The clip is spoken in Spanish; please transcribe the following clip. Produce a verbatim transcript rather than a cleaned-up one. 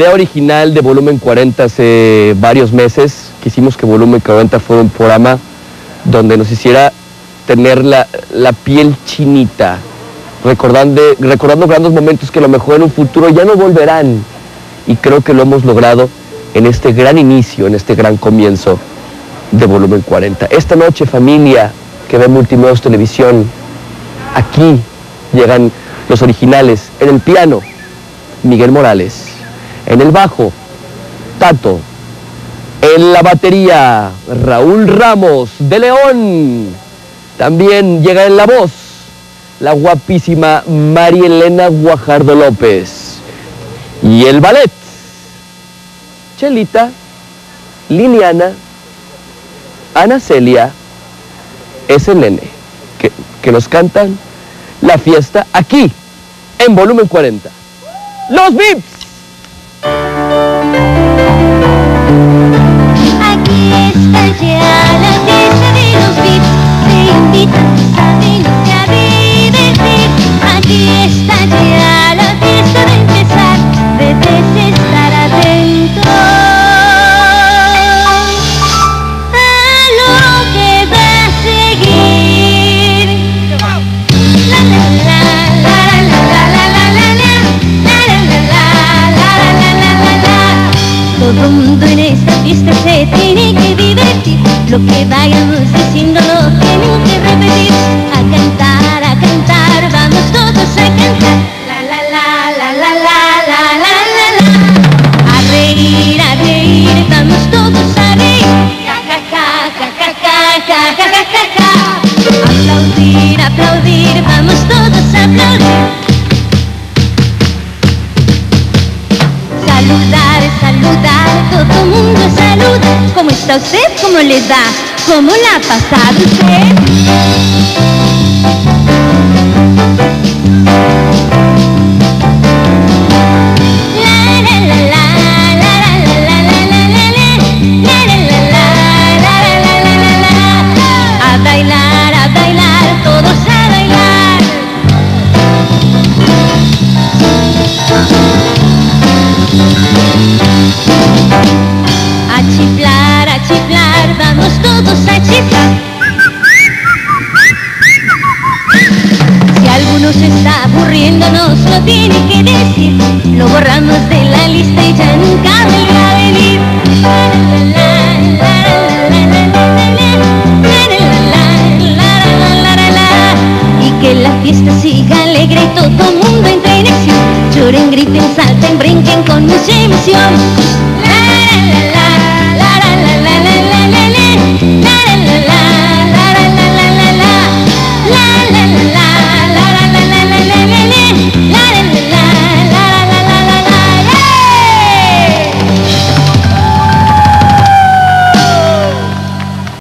idea original de Volumen cuarenta hace varios meses, quisimos que Volumen cuarenta fuera un programa donde nos hiciera tener la, la piel chinita, recordando, recordando grandes momentos que a lo mejor en un futuro ya no volverán. Y creo que lo hemos logrado en este gran inicio, en este gran comienzo de Volumen cuarenta. Esta noche, familia que ve Multimedios Televisión, aquí llegan los originales. En el piano, Miguel Morales. En el bajo, Tato. En la batería, Raúl Ramos de León. También llega en la voz la guapísima María Elena Guajardo López. Y el ballet, Chelita, Liliana, Ana Celia, es el nene, que, que nos cantan la fiesta aquí, en Volumen cuarenta. ¡Los Vips! Aquí está ya la fiesta de los Vips, te invitan a venirte a divertir. Aquí está ya la fiesta de empezar, debes estar atento a lo que va a seguir. La la la la la la la la la la la la la la. Todo mundo en esta fiesta se tiene que divertir. Lo que vayamos diciendo lo tienen que repetir. A cantar, a cantar, vamos todos a cantar. La la la la la la la la la la. A reír, a reír, vamos todos a reír. Ja ja ja ja ja ja ja ja ja ja. Aplaudir, aplaudir, vamos todos a aplaudir. Saludar, saludar, todo mundo saluda. ¿Cómo está usted? ¿Cómo le va? ¿Cómo la ha pasado usted? La la la la la la la la la la la la la la la la. A bailar, a bailar, todos a bailar. A chiflar, a chiflar, vamos todos a chiflar. Si alguno se está aburriendo, nos lo tiene que decir. Lo borramos de la lista y ya nunca volverá a venir. Y que la fiesta siga alegre y todo mundo entre en acción. Lloren, griten, salten, brinquen con mucha emoción.